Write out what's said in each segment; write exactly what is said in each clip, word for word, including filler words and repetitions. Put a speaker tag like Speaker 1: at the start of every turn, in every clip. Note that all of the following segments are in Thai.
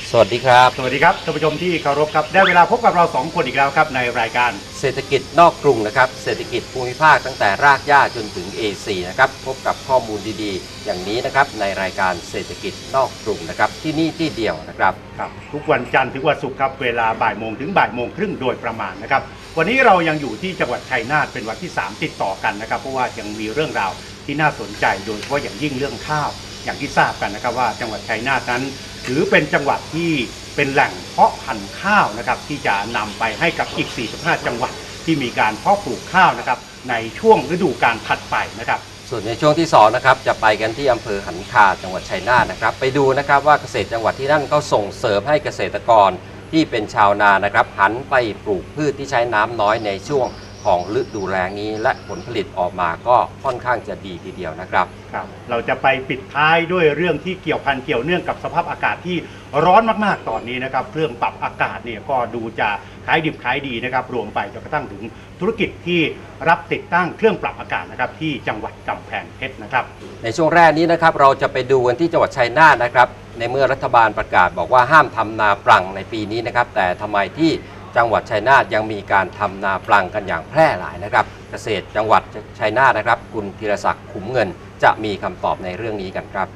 Speaker 1: สวัสดีครับ
Speaker 2: สวัสดีครับท่านผู้ชมที่เคารพครับได้เวลาพบกับเราสองคนอีกแล้วครับในรายการ
Speaker 1: เศรษฐกิจนอกกรุงนะครับเศรษฐกิจภูมิภาคตั้งแต่รากหญ้าจนถึง เอ โฟร์ นะครับพบกับข้อมูลดีๆอย่างนี้นะครับในรายการเศรษฐกิจนอกกรุงนะครับที่นี่ที่เดียวนะครับ
Speaker 2: ครับทุกวันจันทร์ถึงวันศุกร์ครับเวลาบ่ายโมงถึงบ่ายโมงครึ่งโดยประมาณนะครับวันนี้เรายังอยู่ที่จังหวัดชัยนาทเป็นวันที่สามติดต่อกันนะครับเพราะว่ายังมีเรื่องราวที่น่าสนใจโดยเฉพาะอย่างยิ่งเรื่องข้าวอย่างที่ทราบกันนะครับว่าจังหวัดชัยนาทนั้นถือเป็นจังหวัดที่เป็นแหล่งเพาะพันธุ์ข้าวนะครับที่จะนำไปให้กับอีกสี่สิบห้าจังหวัดที่มีการเพาะปลูกข้าวนะครับในช่วงฤดูกาลถัดไปนะครับ
Speaker 1: ส่วนในช่วงที่สองนะครับจะไปกันที่อำเภอหันคาจังหวัดชัยนาทนะครับไปดูนะครับว่าเกษตรจังหวัดที่นั่นก็ส่งเสริมให้เกษตรกรที่เป็นชาวนานะครับหันไปปลูกพืชที่ใช้น้ำน้อยในช่วงของฤดูแล้งนี้และผลผลิตออกมาก็ค่อนข้างจะดีทีเดียวนะครับ
Speaker 2: ครับเราจะไปปิดท้ายด้วยเรื่องที่เกี่ยวพันเกี่ยวเนื่องกับสภาพอากาศที่ร้อนมากๆตอนนี้นะครับเครื่องปรับอากาศเนี่ยก็ดูจะขายดิบขายดีนะครับรวมไปจนกระทั่งถึงธุรกิจที่รับติดตั้งเครื่องปรับอากาศนะครับที่จังหวัดกำแพงเพชรนะครับ
Speaker 1: ในช่วงแรกนี้นะครับเราจะไปดูกันที่จังหวัดชัยนาทนะครับในเมื่อรัฐบาลประกาศบอกว่าห้ามทำนาปรังในปีนี้นะครับแต่ทำไมที่จังหวัดชัยนาทยังมีการทำนาปรังกันอย่างแพร่หลายนะครับเกษตรจังหวัดชัยนาทนะครับคุณธีรศักดิ์ขุมเงินจะมีคำตอบในเรื่องนี้กันครับ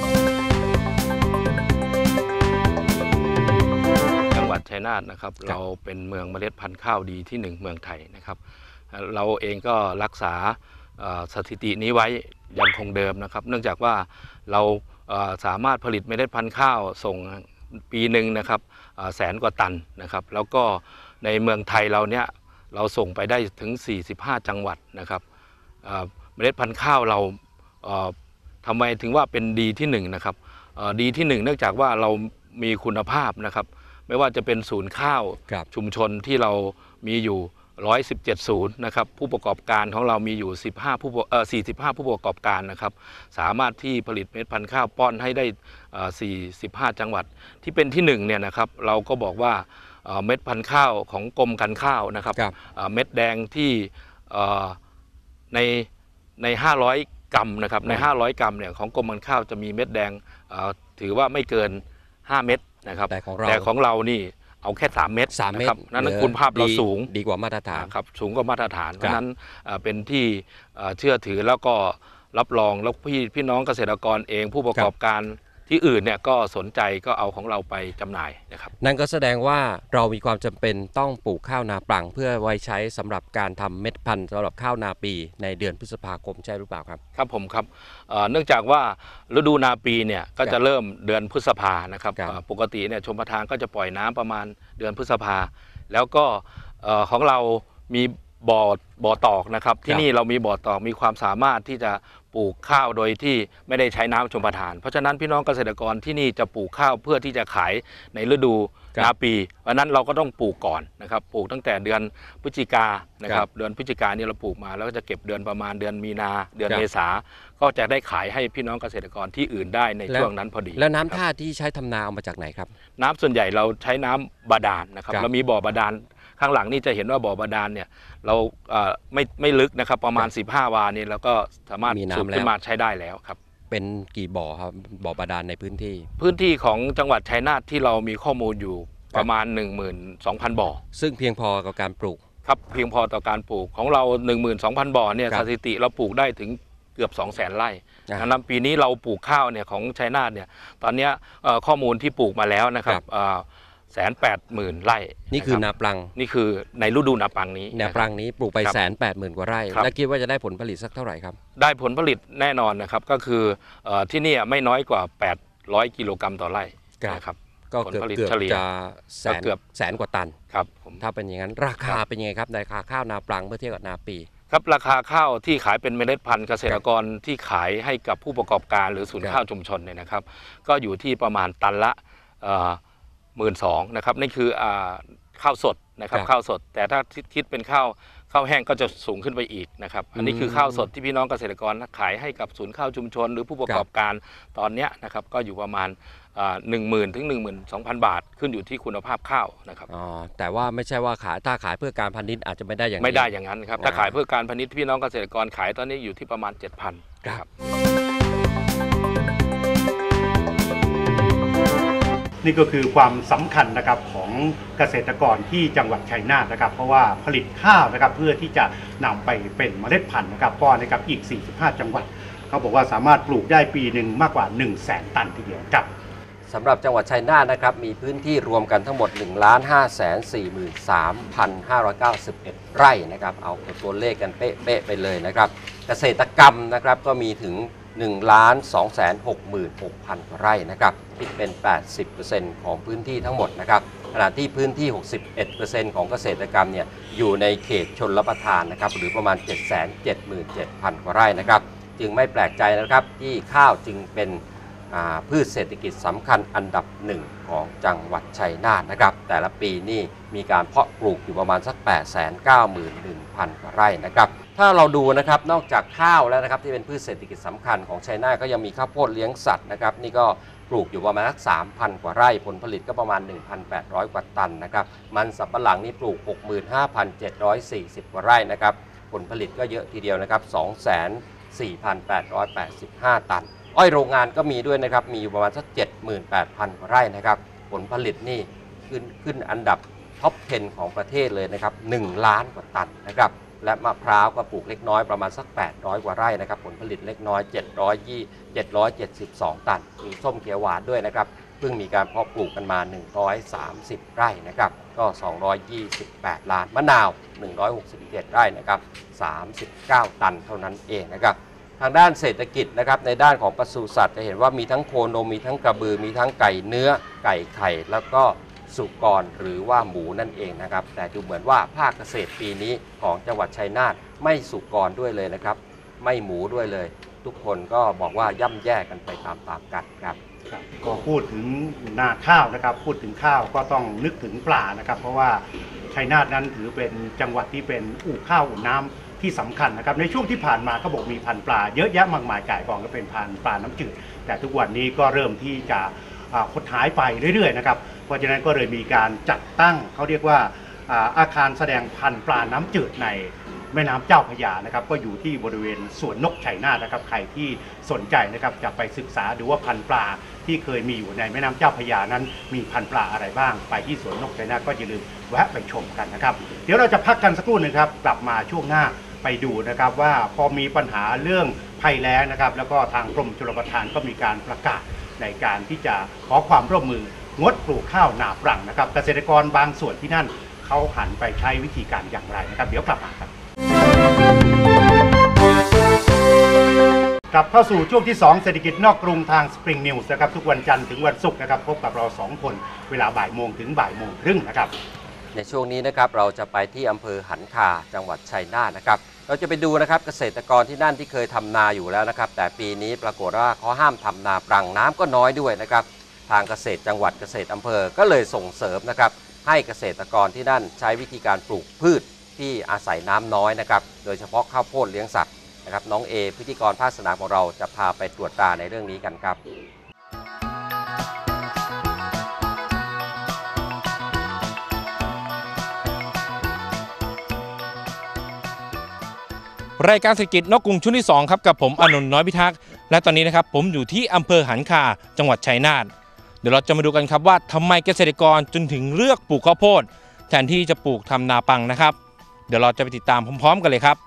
Speaker 3: จังหวัดชัยนาทนะครับเราเป็นเมืองเมล็ดพันธุ์ข้าวดีที่หนึ่งเมืองไทยนะครับเราเองก็รักษาสถิตินี้ไว้ยังคงเดิมนะครับเนื่องจากว่าเราสามารถผลิตเมล็ดพันธุ์ข้าวส่งปีหนึ่งนะครับแสนกว่าตันนะครับแล้วก็ในเมืองไทยเราเนี่ยเราส่งไปได้ถึงสี่สิบห้าจังหวัดนะครับเมล็ดพันธุ์ข้าวเราทำไมถึงว่าเป็นดีที่หนึ่งนะครับดีที่หนึ่งเนื่องจากว่าเรามีคุณภาพนะครับไม่ว่าจะเป็นศูนย์ข้าวชุมชนที่เรามีอยู่หนึ่งร้อยสิบเจ็ดศูนย์นะครับผู้ประกอบการของเรามีอยู่สิบห้าผู้เอ่อสี่สิบห้าผู้ประกอบการนะครับสามารถที่ผลิตเม็ดพันธุ์ข้าวป้อนให้ได้สี่สิบห้าจังหวัดที่เป็นที่หนึ่งเนี่ยนะครับเราก็บอกว่าเม็ดพันธุ์ข้าวของกรมการข้าวนะครับเม็ดแดงที่ในในห้าร้อยกรัมนะครับในห้าร้อยกรัมเนี่ยของกรมการข้าวจะมีเม็ดแดงถือว่าไม่เกินห้าเม็ดนะครับแต่ของเราแต่ของเรานี่เอาแค่สามเม็ด
Speaker 1: สามเม็ด
Speaker 3: นั้นคุณภาพเราสูง
Speaker 1: ดีกว่ามาตรฐาน
Speaker 3: ครับสูงกว่ามาตรฐานเพราะนั้นเป็นที่เชื่อถือแล้วก็รับรองแล้วพี่พี่น้องเกษตรกรเองผู้ประกอบการที่อื่นเนี่ยก็สนใจก็เอาของเราไปจำหน่ายนะครับ
Speaker 1: นั่นก็แสดงว่าเรามีความจำเป็นต้องปลูกข้าวนาปรังเพื่อไว้ใช้สำหรับการทำเม็ดพันธุ์สำหรับข้าวนาปีในเดือนพฤษภาคมใช่หรือเปล่าครับ
Speaker 3: ครับผมครับเนื่องจากว่าฤดูนาปีเนี่ยก็จะเริ่มเดือนพฤษภานะครับปกติเนี่ยชมประทานก็จะปล่อยน้ำประมาณเดือนพฤษภาแล้วก็ของเรามีบ่อบ่อตอกนะครับที่นี่เรามีบ่อตอกมีความสามารถที่จะปลูกข้าวโดยที่ไม่ได้ใช้น้ำชมประทานเพราะฉะนั้นพี่น้องเกษตรกรที่นี่จะปลูกข้าวเพื่อที่จะขายในฤดูนาปีเพราะนั้นเราก็ต้องปลูกก่อนนะครับปลูกตั้งแต่เดือนพฤศจิกานะครับเดือนพฤศจิกานี่เราปลูกมาแล้วก็จะเก็บเดือนประมาณเดือนมีนาเดือนเมษาก็จะได้ขายให้พี่น้องเกษตรกรที่อื่นได้ในช่วงนั้นพอดี
Speaker 1: แล้วน้ำท่าที่ใช้ทำนาเอามาจากไหนครับ
Speaker 3: น้ำส่วนใหญ่เราใช้น้ำบาดาลนะครับเรามีบ่อบาดาลข้างหลังนี่จะเห็นว่าบ่อบาดาลเนี่ยเราไม่ไม่ลึกนะครับประมาณสิบห้าวานี่แล้วก็สามารถสูบขึ้นมาใช้ได้แล้วครับ
Speaker 1: เป็นกี่บ่อครับบ่อบาดาลในพื้นที่
Speaker 3: พื้นที่ของจังหวัดชัยนาทที่เรามีข้อมูลอยู่ประมาณ หนึ่งหมื่นสองพัน บ่อ
Speaker 1: ซึ่งเพียงพอต่อการปลูก
Speaker 3: ครับเพียงพอต่อการปลูกของเรา หนึ่งหมื่นสองพัน บ่อเนี่ยสถิติเราปลูกได้ถึงเกือบ สองแสน ไร่นะครับปีนี้เราปลูกข้าวเนี่ยของชัยนาทเนี่ยตอนนี้ข้อมูลที่ปลูกมาแล้วนะครับแสนแปดหมื่นไร่
Speaker 1: นี่คือนาปรัง
Speaker 3: นี่คือในฤดูนาปรังนี้
Speaker 1: นาปรังนี้ปลูกไปแสนแปดหมื่นกว่าไร่แล้วคิดว่าจะได้ผลผลิตสักเท่าไหร่ครับ
Speaker 3: ได้ผลผลิตแน่นอนนะครับก็คือที่นี่ไม่น้อยกว่าแปดร้อยกิโลกรัมต่อไร่นะครับ
Speaker 1: ก็เกือบเกือบจะแสนเกือบแสนกว่าตัน
Speaker 3: ครับ
Speaker 1: ถ้าเป็นอย่างนั้นราคาเป็นยังไงครับราคาข้าวนาปรังเมื่อเทียบกับนาปี
Speaker 3: ครับราคาข้าวที่ขายเป็นเมล็ดพันธุ์เกษตรกรที่ขายให้กับผู้ประกอบการหรือศูนย์ข้าวชุมชนเนี่ยนะครับก็อยู่ที่ประมาณตันละหมื่นสองนะครับนี่คือข้าวสดนะครับข้าวสดแต่ถ้าคิดเป็นข้าวข้าวแห้งก็จะสูงขึ้นไปอีกนะครับอันนี้คือข้าวสดที่พี่น้องเกษตรกรขายให้กับศูนย์ข้าวชุมชนหรือผู้ประกอบการตอนนี้นะครับก็อยู่ประมาณหนึ่งหมื่นถึงหนึ่งหมื่นสองพันบาทขึ้นอยู่ที่คุณภาพข้าวนะครับ
Speaker 1: อ๋อแต่ว่าไม่ใช่ว่าขายถ้าขายเพื่อการพาณิชย์อาจจะไม่ได้อย่างนี้
Speaker 3: ไม่ได้อย่างนั้นครับถ้าขายเพื่อการพาณิชย์พี่น้องเกษตรกรขายตอนนี้อยู่ที่ประมาณ เจ็ดพัน ครับ
Speaker 2: นี่ก็คือความสำคัญนะครับของเกษตรกรที่จังหวัดชัยนาทนะครับเพราะว่าผลิตข้าวนะครับเพื่อที่จะนำไปเป็นเมล็ดพันธุ์นะครับก็นะครับอีกสี่สิบห้าจังหวัดเขาบอกว่าสามารถปลูกได้ปีหนึ่งมากกว่า หนึ่งแสน ตันทีเดียวครับ
Speaker 1: สำหรับจังหวัดชัยนาทนะครับมีพื้นที่รวมกันทั้งหมด หนึ่งล้านห้าแสนสี่หมื่นสามพันห้าร้อยเก้าสิบเอ็ด ไร่นะครับเอาตัวเลขกันเป๊ะๆไปเลยนะครับเกษตรกรรมนะครับก็มีถึง หนึ่งล้านสองแสนหกหมื่นหกพัน ไร่นะครับคิดเป็น แปดสิบเปอร์เซ็นต์ ของพื้นที่ทั้งหมดนะครับขณะที่พื้นที่ หกสิบเอ็ดเปอร์เซ็นต์ ของเกษตรกรรมเนี่ยอยู่ในเขตชลประทานนะครับหรือประมาณ เจ็ดแสนเจ็ดหมื่นเจ็ดพัน กว่าไร่นะครับจึงไม่แปลกใจนะครับที่ข้าวจึงเป็นพืชเศรษฐกิจสำคัญอันดับหนึ่งของจังหวัดชัยนาทนะครับแต่ละปีนี่มีการเพาะปลูกอยู่ประมาณสัก แปดแสนเก้าหมื่นหนึ่งพัน กว่าไร่นะครับถ้าเราดูนะครับนอกจากข้าวแล้วนะครับที่เป็นพืชเศรษฐกิจสำคัญของชัยนาทก็ยังมีข้าวโพดเลี้ยงสัตว์นะครับนี่ก็ปลูกอยู่ประมาณสัก สามพัน กว่าไร่ผลผลิตก็ประมาณ หนึ่งพันแปดร้อย กว่าตันนะครับมันสำปะหลังนี่ปลูก หกหมื่นห้าพันเจ็ดร้อยสี่สิบ กว่าไร่นะครับผลผลิตก็เยอะทีเดียวนะครับ สองแสนสี่พันแปดร้อยแปดสิบห้า ตันอ้อยโรงงานก็มีด้วยนะครับมีอยู่ประมาณสัก เจ็ดหมื่นแปดพัน กว่าไร่นะครับผลผลิตนี่ขึ้นขึ้นอันดับท็อปสิบ ของประเทศเลยนะครับหนึ่งล้านกว่าตันนะครับและมะพร้าวก็ปลูกเล็กน้อยประมาณสักแปดร้อยกว่าไร่นะครับผลผลิตเล็กน้อยเจ็ดร้อยยี่สิบ เจ็ดร้อยเจ็ดสิบสอง ตันมีส้มเขียวหวานด้วยนะครับเพิ่งมีการเพาะปลูกกันมาหนึ่งร้อยสามสิบไร่นะครับก็สองร้อยยี่สิบแปดล้านมะนาวหนึ่งร้อยหกสิบเจ็ดไร่นะครับสามสิบเก้าตันเท่านั้นเองนะครับทางด้านเศรษฐกิจนะครับในด้านของปศุสัตว์จะเห็นว่ามีทั้งโคนมมีทั้งกระบือมีทั้งไก่เนื้อไก่ไข่แล้วก็สุกรหรือว่าหมูนั่นเองนะครับแต่ดูเหมือนว่าภาคเกษตรปีนี้ของจังหวัดชัยนาทไม่สุกรด้วยเลยนะครับไม่หมูด้วยเลยทุกคนก็บอกว่าย่ำแย่กันไปตามๆกันครับ
Speaker 2: ก็พูดถึงนาข้าวนะครับพูดถึงข้าวก็ต้องนึกถึงปลานะครับเพราะว่าชัยนาทนั้นถือเป็นจังหวัดที่เป็นอู่ข้าวอู่น้ำที่สำคัญนะครับในช่วงที่ผ่านมาก็บอกมีพันธุ์ปลาเยอะแยะมากมายก่ายกองก็เป็นพันธุ์ปลาน้ำจืดแต่ทุกวันนี้ก็เริ่มที่จะหดหายไปเรื่อยๆนะครับเพราะฉะนั้นก็เลยมีการจัดตั้งเขาเรียกว่าอาคารแสดงพันธุ์ปลาน้ำจืดในแม่น้ำเจ้าพระยานะครับก็อยู่ที่บริเวณสวนนกชัยนาทนะครับใครที่สนใจนะครับจะไปศึกษาดูว่าพันธุ์ปลาที่เคยมีอยู่ในแม่น้ำเจ้าพระยานั้นมีพันธุ์ปลาอะไรบ้างไปที่สวนนกชัยนาทก็อย่าลืมแวะไปชมกันนะครับเดี๋ยวเราจะพักกันสักครู่นึงครับกลับมาช่วงหน้าไปดูนะครับว่าพอมีปัญหาเรื่องภัยแล้งนะครับแล้วก็ทางกรมชลประทานก็มีการประกาศในการที่จะขอความร่วมมืองดปลูกข้าวนาปรังนะครับเกษตรกรบางส่วนที่นั่นเขาหันไปใช้วิธีการอย่างไรนะครับเดี๋ยวกลับมาครับกลับเข้าสู่ช่วงที่สองเศรษฐกิจนอกกรุงทาง Spring News นะครับทุกวันจันทร์ถึงวันศุกร์นะครับพบกับเราสองคนเวลาบ่ายโมงถึงบ่ายโมงครึ่งนะครับ
Speaker 1: ในช่วงนี้นะครับเราจะไปที่อำเภอหันคาจังหวัดชัยนาทนะครับเราจะไปดูนะครับเกษตรกรที่นั่นที่เคยทำนาอยู่แล้วนะครับแต่ปีนี้ปรากฏว่าเขาห้ามทำนาปรังน้ำก็น้อยด้วยนะครับทางเกษตรจังหวัดเกษตรอำเภอก็เลยส่งเสริมนะครับให้เกษตรกรที่นั่นใช้วิธีการปลูกพืชที่อาศัยน้ำน้อยนะครับโดยเฉพาะข้าวโพดเลี้ยงสัตว์นะครับน้องเอพิธีกรภาคสนามของเราจะพาไปตรวจตราในเรื่องนี้กันครับ
Speaker 4: รายการเศรษฐกิจนอกกรุงช่วงที่สองครับกับผมอานนท์น้อยพิทักษ์และตอนนี้นะครับผมอยู่ที่อำเภอหันคาจังหวัดชัยนาทเดี๋ยวเราจะมาดูกันครับว่าทำไมเกษตรกรจนถึงเลือกปลูกข้าวโพดแทนที่จะปลูกทำนาปังนะครับเดี๋ยวเราจะไปติดตามพร้อมๆกันเลยครับ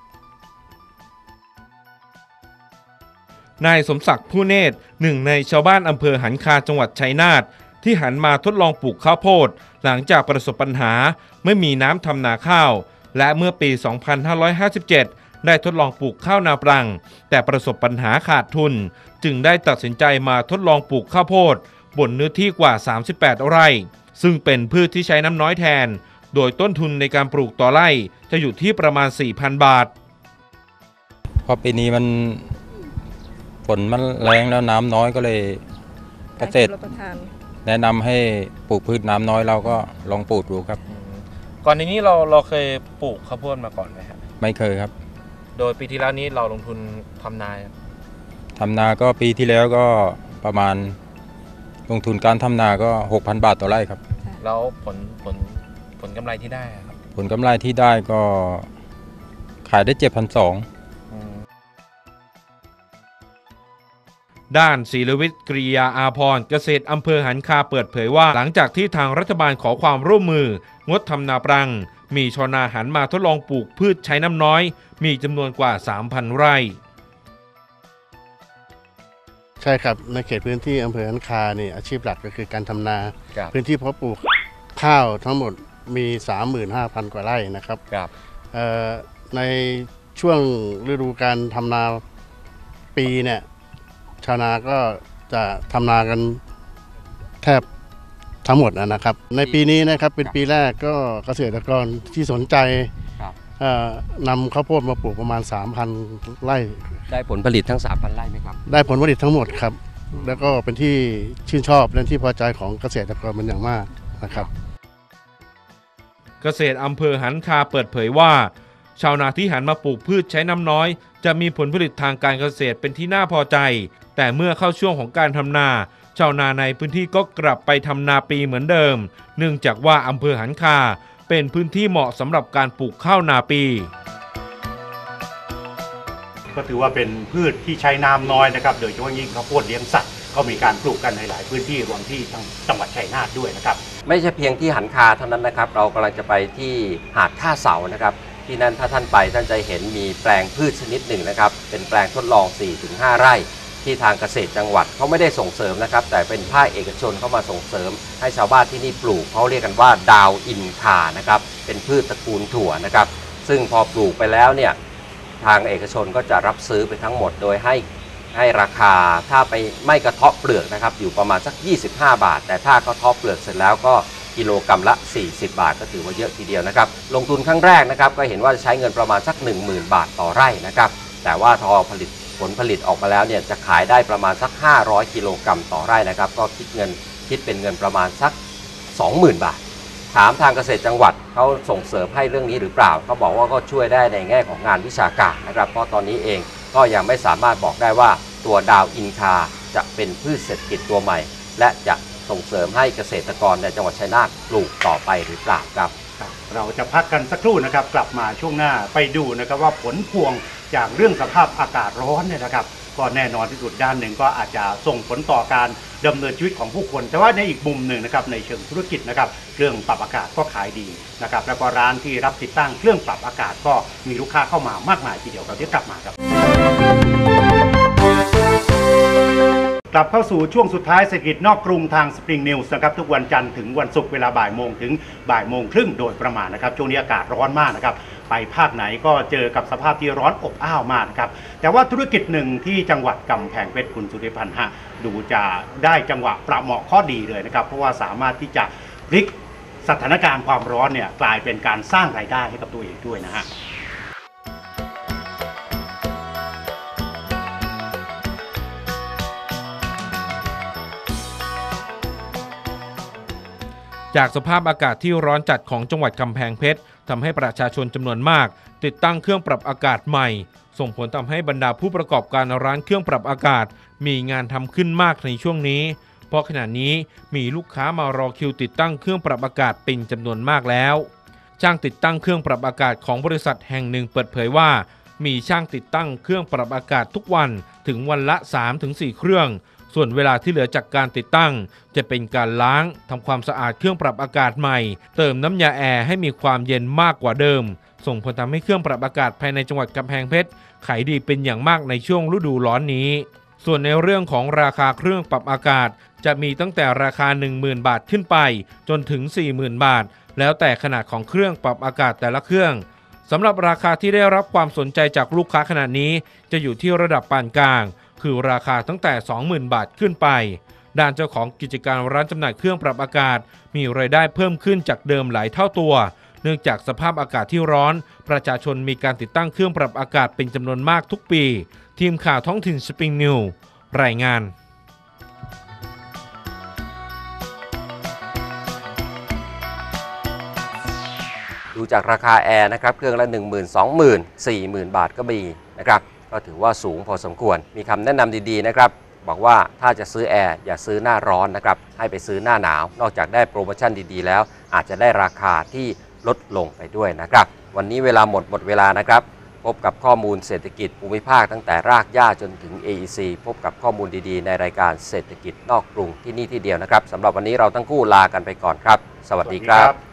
Speaker 4: นายสมศักดิ์ผู้เนตรหนึ่งในชาวบ้านอำเภอหันคาจังหวัดชัยนาทที่หันมาทดลองปลูกข้าวโพดหลังจากประสบปัญหาไม่มีน้ำทำนาข้าวและเมื่อปี สองพันห้าร้อยห้าสิบเจ็ด ได้ทดลองปลูกข้าวนาปรังแต่ประสบปัญหาขาดทุนจึงได้ตัดสินใจมาทดลองปลูกข้าวโพดบนเนื้อที่กว่าสามสิบแปดไร่ซึ่งเป็นพืชที่ใช้น้ำน้อยแทนโดยต้นทุนในการปลูกต่อไร่จะอยู่ที่ประมาณ สี่พัน บาท
Speaker 5: เพราะปีนี้มันฝนมันแรงแล้วน้ำน้อยก็เลยเกษตรแนะนำให้ปลูกพืชน้ำน้อยเราก็ลองปลูกดูครับ
Speaker 4: ก่อนในนี้เราเราเคยปลูกข้าวโพดมาก่อนไหมครับ
Speaker 5: ไม่เคยครับ
Speaker 4: โดยปีที่แล้วนี้เราลงทุนทำนา
Speaker 5: ทำนาก็ปีที่แล้วก็ประมาณลงทุนการทำนาก็ หกพัน บาทต่อไร่ครับ
Speaker 4: แล้วผลผลผลกำไรที่ได้ครับ
Speaker 5: ผลกำไรที่ได้ก็ขายได้ เจ็ดพันสองร้อย
Speaker 4: ด้านศิลวิทย์กริยาอาภรณ์เกษตรอำเภอหันคาเปิดเผยว่าหลังจากที่ทางรัฐบาลขอความร่วมมืองดทำนาปรังมีชาวนาหันมาทดลองปลูกพืชใช้น้ำน้อยมีจำนวนกว่า สามพัน ไร่
Speaker 6: ใช่ครับในเขตพื้นที่อำเภอหันคาเนี่ยอาชีพหลักก็คือการทำนาพื้นที่เพาะปลูกข้าวทั้งหมดมี สามหมื่นห้าพัน กว่าไร่นะครับในช่วงฤดูการทำนาปีเนี่ยชาวนาก็จะทำนากันแทบทั้งหมดนะครับในปีนี้นะครับเป็นปีแรกก็เกษตรกรที่สนใจนำข้าวโพดมาปลูกประมาณ สามพัน ไร่
Speaker 1: ได้ผลผลิตทั้ง สามพัน ไร่ไหมครับ
Speaker 6: ได้ผลผลิตทั้งหมดครับแล้วก็เป็นที่ชื่นชอบและที่พอใจของเกษตรกรเป็นอย่างมากนะครับ
Speaker 4: เกษตรอำเภอหันคาเปิดเผยว่าชาวนาที่หันมาปลูกพืชใช้น้ำน้อยจะมีผลผลิตทางการเกษตรเป็นที่น่าพอใจแต่เมื่อเข้าช่วงของการทำนาชาวนาในพื้นที่ก็กลับไปทำนาปีเหมือนเดิมเนื่องจากว่าอำเภอหันคาเป็นพื้นที่เหมาะสำหรับการปลูกข้าวนาปี
Speaker 2: ก็ถือว่าเป็นพืชที่ใช้น้ำน้อยนะครับโดยเฉพาะยิ่งข้าวโพดเลี้ยงสัตว์ก็มีการปลูกกันในหลายพื้นที่รวมที่ทั้งจังหวัดชัยนาทด้วยนะครับ
Speaker 1: ไม่ใช่เพียงที่หันคาเท่านั้นนะครับเรากำลังจะไปที่หาดท่าเสานะครับที่นั่นถ้าท่านไปท่านจะเห็นมีแปลงพืชชนิดหนึ่งนะครับเป็นแปลงทดลอง สี่ถึงห้า ไร่ที่ทางเกษตรจังหวัดเขาไม่ได้ส่งเสริมนะครับแต่เป็นภาคเอกชนเข้ามาส่งเสริมให้ชาวบ้านที่นี่ปลูกเขาเรียกกันว่าดาวอินคานะครับเป็นพืชตระกูลถั่วนะครับซึ่งพอปลูกไปแล้วเนี่ยทางเอกชนก็จะรับซื้อไปทั้งหมดโดยให้ให้ราคาถ้าไปไม่กระเทาะเปลือกนะครับอยู่ประมาณสักยี่สิบห้าบาทแต่ถ้ากระเทาะเปลือกเสร็จแล้วก็กิโลกรัมละสี่สิบบาทก็ถือว่าเยอะทีเดียวนะครับลงทุนครั้งแรกนะครับก็เห็นว่าจะใช้เงินประมาณสัก หนึ่งหมื่น บาทต่อไร่นะครับแต่ว่าทอผลิตผลผลิตออกมาแล้วเนี่ยจะขายได้ประมาณสักห้าร้อยกิโลกรัมต่อไร่นะครับก็คิดเงินคิดเป็นเงินประมาณสัก สองหมื่น บาทถามทางเกษตรจังหวัดเขาส่งเสริมให้เรื่องนี้หรือเปล่าเขาบอกว่าก็ช่วยได้ในแง่ของงานวิชาการนะครับเพราะตอนนี้เองก็ยังไม่สามารถบอกได้ว่าตัวดาวอินคาจะเป็นพืชเศรษฐกิจตัวใหม่และจะส่งเสริมให้เกษตรกรในจังหวัดชัยนาทปลูกต่อไปหรือเปล่าครับ
Speaker 2: เราจะพักกันสักครู่นะครับกลับมาช่วงหน้าไปดูนะครับว่าผลพวงจากเรื่องสภาพอากาศร้อนเนี่ยนะครับก็แน่นอนที่สุดด้านหนึ่งก็อาจจะส่งผลต่อการดำเนินชีวิตของผู้คนแต่ว่าในอีกมุมหนึ่งนะครับในเชิงธุรกิจนะครับเครื่องปรับอากาศก็ขายดีนะครับแล้วก็ร้านที่รับติดตั้งเครื่องปรับอากาศก็มีลูกค้าเข้ามามากมายทีเดียวเราเดี๋ยวกลับมาครับกลับเข้าสู่ช่วงสุดท้ายเศรษฐกิจนอกกรุงทาง Spring News นะครับทุกวันจันทร์ถึงวันศุกร์เวลาบ่ายโมงถึงบ่ายโมงครึ่งโดยประมาณนะครับช่วงนี้อากาศร้อนมากนะครับไปภาคไหนก็เจอกับสภาพที่ร้อนอบอ้าวมากครับแต่ว่าธุรกิจหนึ่งที่จังหวัดกำแพงเพชรคุณสุริพันธ์ฮะดูจะได้จังหวะประเหมาะข้อดีเลยนะครับเพราะว่าสามารถที่จะพลิกสถานการณ์ความร้อนเนี่ยกลายเป็นการสร้างรายได้ให้กับตัวเองด้วยนะฮะ
Speaker 4: จากสภาพอากาศที่ร้อนจัดของจังหวัดกำแพงเพชรทำให้ประชาชนจำนวนมากติดตั้งเครื่องปรับอากาศใหม่ส่งผลทำให้บรรดาผู้ประกอบการร้านเครื่องปรับอากาศมีงานทำขึ้นมากในช่วงนี้เพราะขณะนี้มีลูกค้ามารอคิวติดตั้งเครื่องปรับอากาศเป็นจำนวนมากแล้วช่างติดตั้งเครื่องปรับอากาศของบริษัทแห่งหนึ่งเปิดเผยว่ามีช่างติดตั้งเครื่องปรับอากาศทุกวันถึงวันละ สามถึงสี่ เครื่องส่วนเวลาที่เหลือจากการติดตั้งจะเป็นการล้างทำความสะอาดเครื่องปรับอากาศใหม่เติมน้ำยาแอร์ให้มีความเย็นมากกว่าเดิมส่งผลทำให้เครื่องปรับอากาศภายในจังหวัดกำแพงเพชรขายดีเป็นอย่างมากในช่วงฤดูร้อนนี้ส่วนในเรื่องของราคาเครื่องปรับอากาศจะมีตั้งแต่ราคา หนึ่งหมื่น บาทขึ้นไปจนถึง สี่หมื่น บาทแล้วแต่ขนาดของเครื่องปรับอากาศแต่ละเครื่องสำหรับราคาที่ได้รับความสนใจจากลูกค้าขณะนี้จะอยู่ที่ระดับปานกลางคือราคาตั้งแต่ สองหมื่น บาทขึ้นไปด้านเจ้าของกิจการร้านจำหน่ายเครื่องปรับอากาศมีรายได้เพิ่มขึ้นจากเดิมหลายเท่าตัวเนื่องจากสภาพอากาศที่ร้อนประชาชนมีการติดตั้งเครื่องปรับอากาศเป็นจำนวนมากทุกปีทีมข่าวท้องถิ่น Spring News รายงาน
Speaker 1: ดูจากราคาแอร์นะครับเครื่องละ หนึ่งหมื่น สองหมื่น สี่หมื่น บาทก็มีนะครับก็ถือว่าสูงพอสมควรมีคำแนะนำดีๆนะครับบอกว่าถ้าจะซื้อแอร์อย่าซื้อหน้าร้อนนะครับให้ไปซื้อหน้าหนาวนอกจากได้โปรโมชั่นดีๆแล้วอาจจะได้ราคาที่ลดลงไปด้วยนะครับวันนี้เวลาหมดหมดเวลานะครับพบกับข้อมูลเศรษฐกิจภูมิภาคตั้งแต่รากหญ้าจนถึง เอ อี ซี พบกับข้อมูลดีๆในรายการเศรษฐกิจนอกกรุงที่นี่ที่เดียวนะครับสำหรับวันนี้เราทั้งคู่ลากันไปก่อนครับสวัสดีครับ